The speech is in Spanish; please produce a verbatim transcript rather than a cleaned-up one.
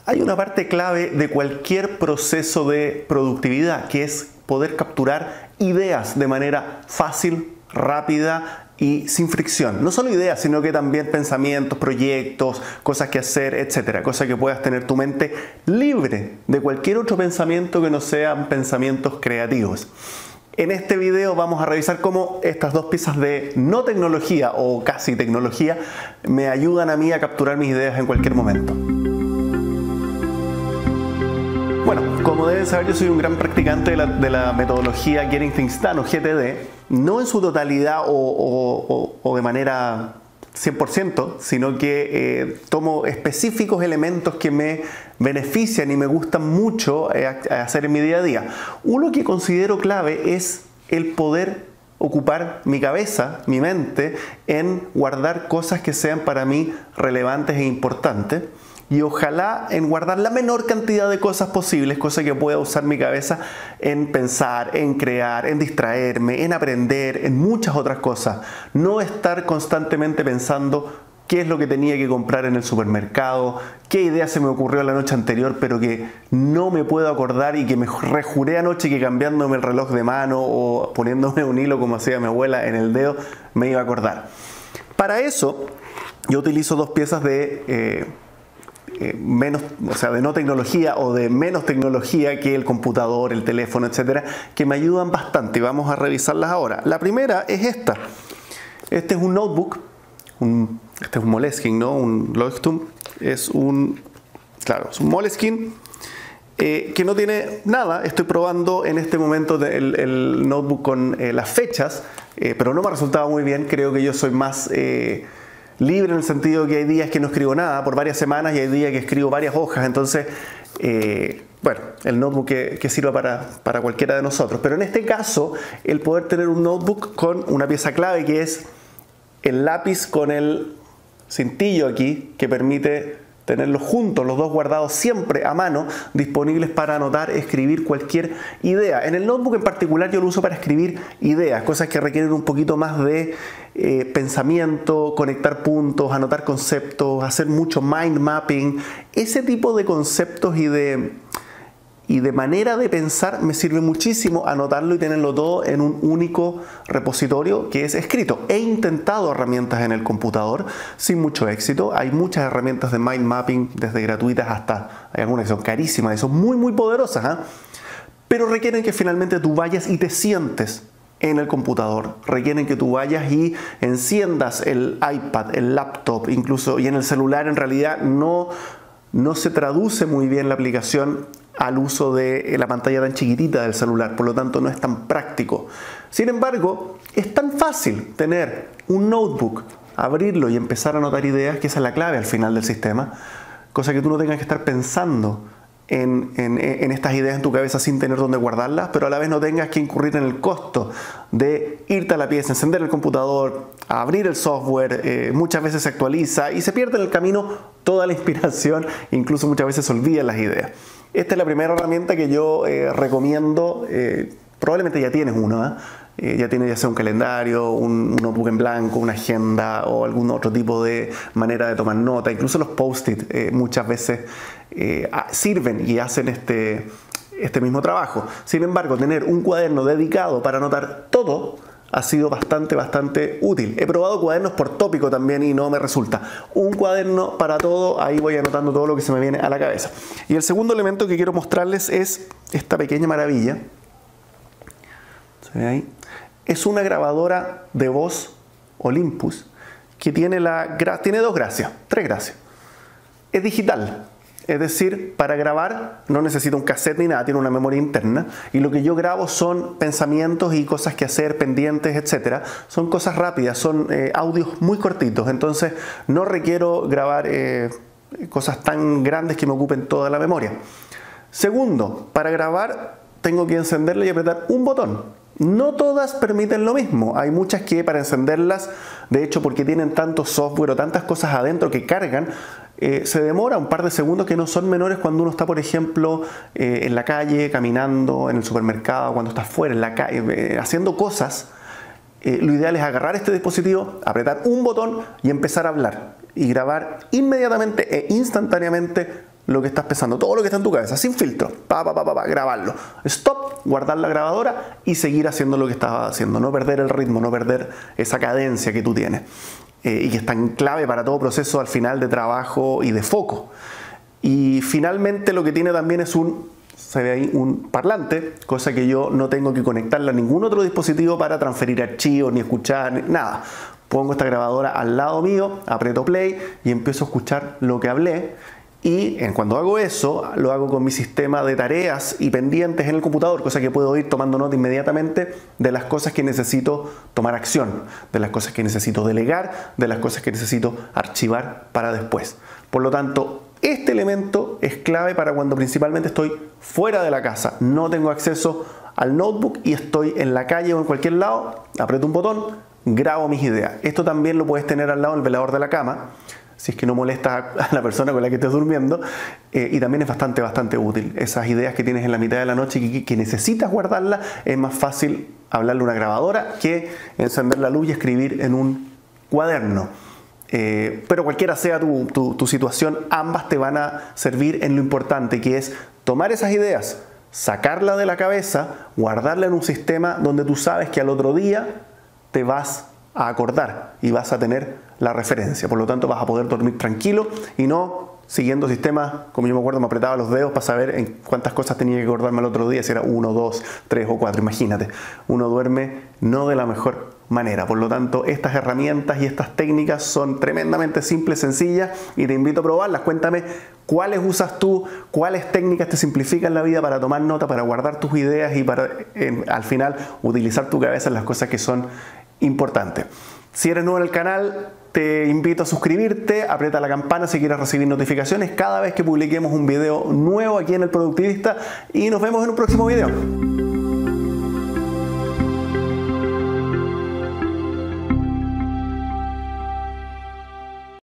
Hay una parte clave de cualquier proceso de productividad, que es poder capturar ideas de manera fácil, rápida y sin fricción. No solo ideas, sino que también pensamientos, proyectos, cosas que hacer, etcétera. Cosa que puedas tener tu mente libre de cualquier otro pensamiento que no sean pensamientos creativos. En este video vamos a revisar cómo estas dos piezas de no tecnología o casi tecnología me ayudan a mí a capturar mis ideas en cualquier momento. Bueno, como deben saber, yo soy un gran practicante de la, de la metodología Getting Things Done o G T D, no en su totalidad o, o, o, o de manera cien por ciento, sino que eh, tomo específicos elementos que me benefician y me gustan mucho eh, hacer en mi día a día. Uno que considero clave es el poder ocupar mi cabeza, mi mente, en guardar cosas que sean para mí relevantes e importantes. Y ojalá en guardar la menor cantidad de cosas posibles, cosa que pueda usar mi cabeza en pensar, en crear, en distraerme, en aprender, en muchas otras cosas. No estar constantemente pensando qué es lo que tenía que comprar en el supermercado, qué idea se me ocurrió la noche anterior pero que no me puedo acordar y que me rejuré anoche que cambiándome el reloj de mano o poniéndome un hilo como hacía mi abuela en el dedo me iba a acordar. Para eso yo utilizo dos piezas de... Eh, Eh, menos, o sea, de no tecnología o de menos tecnología que el computador, el teléfono, etcétera, que me ayudan bastante y vamos a revisarlas ahora. La primera es esta. Este es un notebook, un, este es un Moleskine, ¿no? Un Leuchtturm, es un, claro, es un Moleskine eh, que no tiene nada. Estoy probando en este momento el, el notebook con eh, las fechas, eh, pero no me ha resultado muy bien. Creo que yo soy más... Eh, libre en el sentido que hay días que no escribo nada por varias semanas y hay días que escribo varias hojas, entonces, eh, bueno, el notebook que, que sirva para, para cualquiera de nosotros. Pero en este caso, el poder tener un notebook con una pieza clave que es el lápiz con el cintillo aquí, que permite tenerlos juntos, los dos guardados siempre a mano, disponibles para anotar, escribir cualquier idea. En el notebook en particular yo lo uso para escribir ideas, cosas que requieren un poquito más de eh, pensamiento, conectar puntos, anotar conceptos, hacer mucho mind mapping. Ese tipo de conceptos y de, y de manera de pensar me sirve muchísimo anotarlo y tenerlo todo en un único repositorio que es escrito. He intentado herramientas en el computador sin mucho éxito. Hay muchas herramientas de mind mapping, desde gratuitas hasta hay algunas que son carísimas y son muy muy poderosas, ¿eh? Pero requieren que finalmente tú vayas y te sientes en el computador. Requieren que tú vayas y enciendas el iPad, el laptop, incluso, y en el celular en realidad no, no se traduce muy bien la aplicación al uso de la pantalla tan chiquitita del celular, por lo tanto no es tan práctico. Sin embargo, es tan fácil tener un notebook, abrirlo y empezar a anotar ideas, que esa es la clave al final del sistema, cosa que tú no tengas que estar pensando en, en, en estas ideas en tu cabeza sin tener dónde guardarlas, pero a la vez no tengas que incurrir en el costo de irte a la pieza, encender el computador, abrir el software, eh, muchas veces se actualiza y se pierde en el camino toda la inspiración, incluso muchas veces se olvidan las ideas. Esta es la primera herramienta que yo eh, recomiendo. Eh, probablemente ya tienes uno, ¿eh? Eh, ya tienes ya sea un calendario, un, un notebook en blanco, una agenda o algún otro tipo de manera de tomar nota. Incluso los post-it eh, muchas veces eh, sirven y hacen este, este mismo trabajo. Sin embargo, tener un cuaderno dedicado para anotar todo ha sido bastante, bastante útil. He probado cuadernos por tópico también y no me resulta. Un cuaderno para todo, ahí voy anotando todo lo que se me viene a la cabeza. Y el segundo elemento que quiero mostrarles es esta pequeña maravilla. ¿Se ve ahí? Es una grabadora de voz Olympus que tiene, la, tiene dos gracias, tres gracias. Es digital. Es decir, para grabar no necesita un cassette ni nada, tiene una memoria interna y lo que yo grabo son pensamientos y cosas que hacer, pendientes, etcétera. Son cosas rápidas, son eh, audios muy cortitos, entonces no requiero grabar eh, cosas tan grandes que me ocupen toda la memoria. Segundo, para grabar tengo que encenderle y apretar un botón. No todas permiten lo mismo. Hay muchas que para encenderlas, de hecho porque tienen tanto software o tantas cosas adentro que cargan, eh, se demora un par de segundos que no son menores cuando uno está, por ejemplo, eh, en la calle, caminando, en el supermercado, cuando está fuera, en la calle, eh, haciendo cosas. Eh, lo ideal es agarrar este dispositivo, apretar un botón y empezar a hablar y grabar inmediatamente e instantáneamente lo que estás pensando, todo lo que está en tu cabeza, sin filtro, pa, pa, pa, pa, pa, grabarlo. Stop, guardar la grabadora y seguir haciendo lo que estabas haciendo. No perder el ritmo, no perder esa cadencia que tú tienes. Eh, y que es tan clave para todo proceso al final de trabajo y de foco. Y finalmente lo que tiene también es un, se ve ahí un parlante, cosa que yo no tengo que conectarla a ningún otro dispositivo para transferir archivos, ni escuchar, ni nada. Pongo esta grabadora al lado mío, aprieto play y empiezo a escuchar lo que hablé. Y cuando hago eso, lo hago con mi sistema de tareas y pendientes en el computador, cosa que puedo ir tomando nota inmediatamente de las cosas que necesito tomar acción, de las cosas que necesito delegar, de las cosas que necesito archivar para después. Por lo tanto, este elemento es clave para cuando principalmente estoy fuera de la casa, no tengo acceso al notebook y estoy en la calle o en cualquier lado, aprieto un botón, grabo mis ideas. Esto también lo puedes tener al lado del velador de la cama, si es que no molesta a la persona con la que estés durmiendo, eh, y también es bastante, bastante útil. Esas ideas que tienes en la mitad de la noche y que, que necesitas guardarlas, es más fácil hablarle a una grabadora que encender la luz y escribir en un cuaderno. Eh, pero cualquiera sea tu, tu, tu situación, ambas te van a servir en lo importante, que es tomar esas ideas, sacarlas de la cabeza, guardarlas en un sistema donde tú sabes que al otro día te vas a acordar y vas a tener la referencia. Por lo tanto, vas a poder dormir tranquilo y no siguiendo sistemas, como yo me acuerdo, me apretaba los dedos para saber en cuántas cosas tenía que acordarme el otro día, si era uno, dos, tres o cuatro. Imagínate, uno duerme no de la mejor manera. Por lo tanto, estas herramientas y estas técnicas son tremendamente simples, sencillas, y te invito a probarlas. Cuéntame cuáles usas tú, cuáles técnicas te simplifican la vida para tomar nota, para guardar tus ideas y para eh, al final utilizar tu cabeza en las cosas que son importantes. Si eres nuevo en el canal, te invito a suscribirte, aprieta la campana si quieres recibir notificaciones cada vez que publiquemos un video nuevo aquí en El Productivista y nos vemos en un próximo video.